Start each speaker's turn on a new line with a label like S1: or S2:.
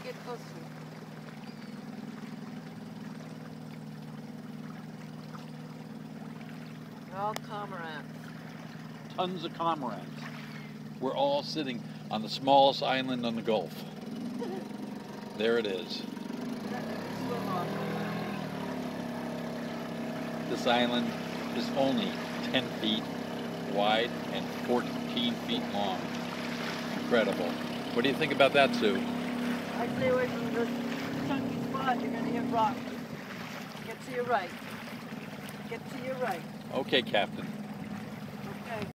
S1: get closer. They're all cormorants.
S2: Tons of cormorants. We're all sitting on the smallest island on the Gulf. There it is. This island is only 10 feet wide and 14 feet long. Incredible. What do you think about that, Sue?
S1: I stay away from this chunky spot. You're going to hit rocks. Get to your right. Get to your right.
S2: Okay, Captain.